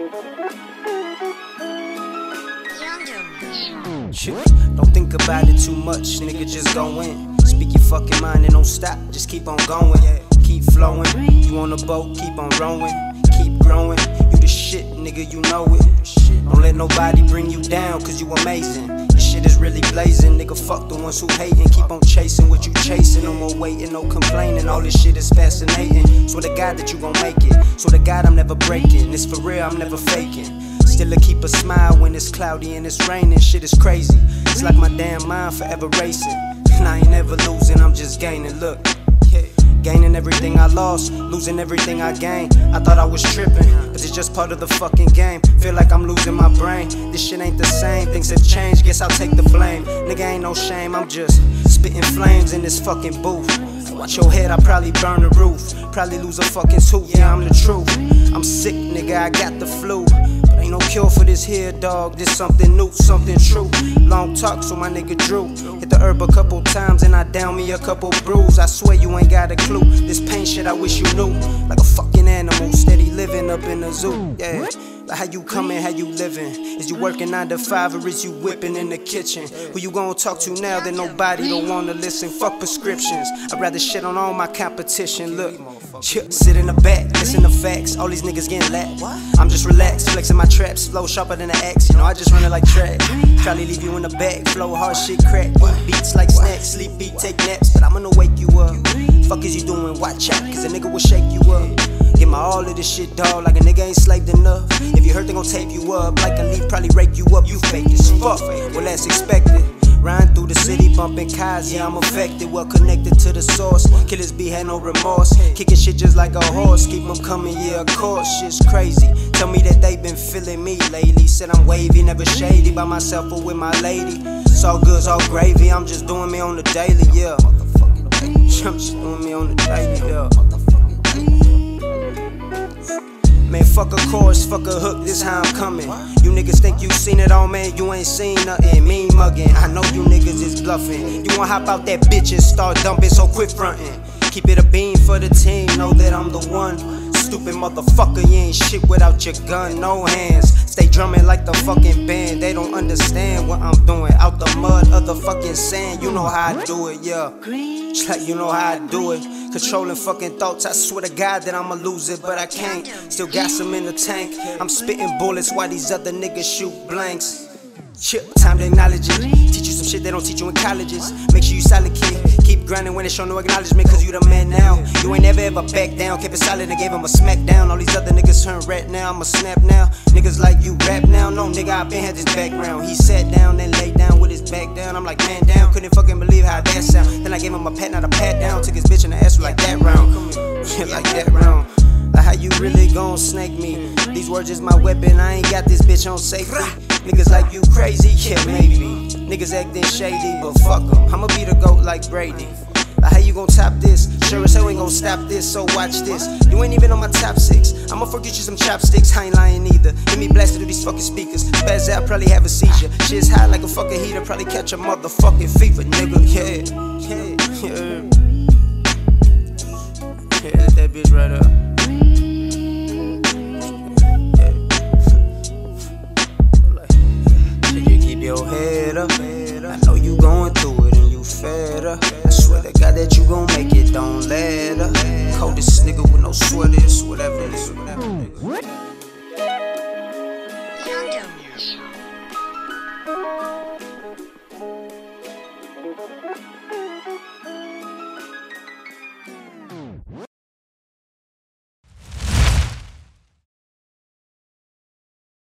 Don't think about it too much, nigga, just go in. Speak your fucking mind and don't stop, just keep on going. Keep flowing, you on a boat, keep on rowing. Keep growing, you the shit, nigga, you know it. Don't let nobody bring you down, cause you amazing. Your shit is really blazing, nigga, fuck the ones who hating. Keep on chasing what you chasing, no more waiting, no complaining. All this shit is fascinating. Swear to God that you gon' make it. Swear to God I'm never breaking. It's for real, I'm never faking. Still to keep a smile when it's cloudy and it's raining. Shit is crazy, it's like my damn mind forever racing. And I ain't never losing, I'm just gaining, look. Gaining everything I lost, losing everything I gained. I thought I was tripping, but it's just part of the fucking game. Feel like I'm losing my brain, this shit ain't the same. Things have changed, guess I'll take the blame. Nigga, ain't no shame, I'm just spitting flames in this fucking booth. Watch your head, I probably burn the roof. Probably lose a fucking tooth, yeah, I'm the truth. I'm sick, nigga, I got the flu. But ain't no cure for this here, dog. This something new, something true. Long talk, so my nigga Drew hit the herb a couple times and I down me a couple brews. I swear you ain't got a clue. This pain shit I wish you knew. Like a fucking animal, steady living up in the zoo, yeah. Like how you coming, how you living? Is you working 9 to 5 or is you whipping in the kitchen? Who you gonna talk to now that nobody don't wanna listen? Fuck prescriptions, I'd rather shit on all my competition. Look, sit in the back, listen to facts. All these niggas getting lapped. I'm just relaxed, flexing my traps, flow sharper than an axe. You know I just run it like track. Probably leave you in the back, flow hard shit crack. Eat beats like snacks, sleep beat, take naps. But I'm gonna wake you up. Fuck is you doing? Watch out, cause a nigga will shake you up. Get my all of this shit, dawg, like a nigga ain't slaved enough. If you hurt, they gon' tape you up. Like a leaf, probably rake you up. You fake as fuck, well that's expected. Riding through the city, bumping cars, yeah I'm affected. Well connected to the source, killers be had no remorse. Kicking shit just like a horse, keep them coming, yeah of course. Shit's crazy, tell me that they been feeling me lately. Said I'm wavy, never shady, by myself or with my lady. It's all good, it's all gravy, I'm just doing me on the daily, yeah. I'm just doing me on the daily, yeah. Man, fuck a chorus, fuck a hook, this how I'm coming. You niggas think you seen it all, man, you ain't seen nothing. Mean mugging, I know you niggas is bluffing. You wanna hop out that bitch and start dumping, so quit frontin'. Keep it a beam for the team, know that I'm the one. Stupid motherfucker, you ain't shit without your gun, no hands. Stay drumming like the fucking band, they don't understand what I'm doing. Out the mud of the fucking sand, you know how I do it, yeah. Just like you know how I do it. Controlling fucking thoughts, I swear to God that I'ma lose it, but I can't. Still got some in the tank. I'm spitting bullets while these other niggas shoot blanks. Chip, time to acknowledge it. Teach you some shit they don't teach you in colleges. Make sure you solid, kid. Keep grinding when they show no acknowledgement, cause you the man now. You ain't never ever back down. Kept it solid and gave him a smack down. All these other niggas turn rat now, I'ma snap now. Niggas like you rap now. No nigga, I been had this background. He sat down, then laid down with his back down. I'm like, man down, couldn't fucking believe how that sound. Then I gave him a pat, not a pat down. Took his bitch in the ass like that round. Like that round. Like how you really gon' snake me? These words is my weapon, I ain't got this bitch on safety. Niggas like you crazy, yeah maybe. Niggas acting shady, but fuck them. I'ma be the GOAT like Brady. Like how you gon' top this? Sure as hell ain't gon' stop this, so watch this. You ain't even on my top 6. I'ma forget you some chopsticks, I ain't lying either. Get me blasted through these fucking speakers. Spaz out, probably have a seizure. Shit's hot like a fucking heater, probably catch a motherfucking fever, nigga. Yeah. Yeah, that's that bitch right up. Your head up, I know you going through it and you fed up. I swear to God that you gon' make it, don't let up. Coldest nigga with no sweaters, whatever it is.